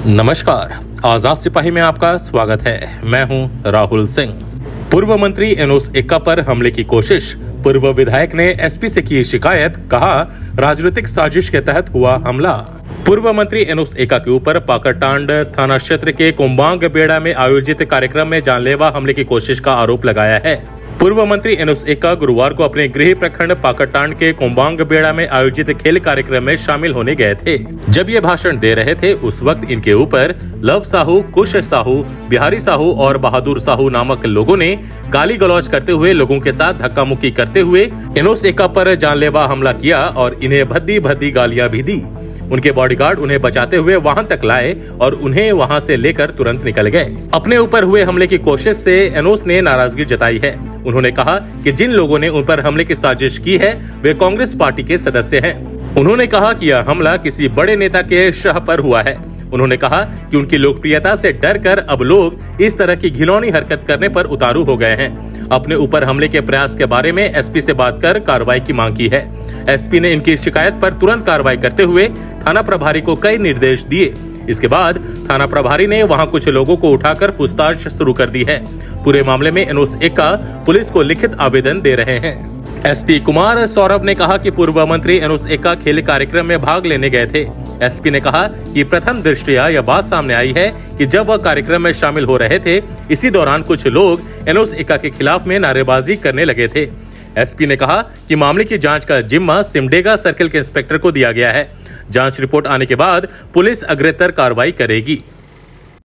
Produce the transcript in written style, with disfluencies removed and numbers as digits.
नमस्कार, आजाद सिपाही में आपका स्वागत है। मैं हूं राहुल सिंह। पूर्व मंत्री एनोस एक्का पर हमले की कोशिश, पूर्व विधायक ने एसपी से की शिकायत, कहा राजनीतिक साजिश के तहत हुआ हमला। पूर्व मंत्री एनोस एक्का के ऊपर पाकरटांड थाना क्षेत्र के कोम्बांग बेड़ा में आयोजित कार्यक्रम में जानलेवा हमले की कोशिश का आरोप लगाया है। पूर्व मंत्री एनोस एक्का गुरुवार को अपने गृह प्रखंड पाकरटांड के कोम्बांग बेड़ा में आयोजित खेल कार्यक्रम में शामिल होने गए थे। जब ये भाषण दे रहे थे उस वक्त इनके ऊपर लव साहू, कुश साहू, बिहारी साहू और बहादुर साहू नामक लोगों ने गाली गलौज करते हुए लोगों के साथ धक्का मुक्की करते हुए एनोस एक्का पर जानलेवा हमला किया और इन्हें भद्दी भद्दी गालियां भी दी। उनके बॉडीगार्ड उन्हें बचाते हुए वहां तक लाए और उन्हें वहां से लेकर तुरंत निकल गए। अपने ऊपर हुए हमले की कोशिश से एनोस ने नाराजगी जताई है। उन्होंने कहा कि जिन लोगों ने उन पर हमले की साजिश की है वे कांग्रेस पार्टी के सदस्य हैं। उन्होंने कहा कि यह हमला किसी बड़े नेता के शह पर हुआ है। उन्होंने कहा कि उनकी लोकप्रियता से डरकर अब लोग इस तरह की घिनौनी हरकत करने पर उतारू हो गए हैं। अपने ऊपर हमले के प्रयास के बारे में एसपी से बात कर कार्रवाई की मांग की है। एसपी ने इनकी शिकायत पर तुरंत कार्रवाई करते हुए थाना प्रभारी को कई निर्देश दिए। इसके बाद थाना प्रभारी ने वहां कुछ लोगों को उठाकर पूछताछ शुरू कर दी है। पूरे मामले में एनोस एक्का पुलिस को लिखित आवेदन दे रहे हैं। एसपी कुमार सौरभ ने कहा कि पूर्व मंत्री एनोस एक्का खेल कार्यक्रम में भाग लेने गए थे। एसपी ने कहा कि प्रथम दृष्टया यह बात सामने आई है कि जब वह कार्यक्रम में शामिल हो रहे थे, इसी दौरान कुछ लोग एनोस एक्का के खिलाफ में नारेबाजी करने लगे थे। एसपी ने कहा कि मामले की जांच का जिम्मा सिमडेगा सर्किल के इंस्पेक्टर को दिया गया है। जांच रिपोर्ट आने के बाद पुलिस अग्रेतर कार्रवाई करेगी।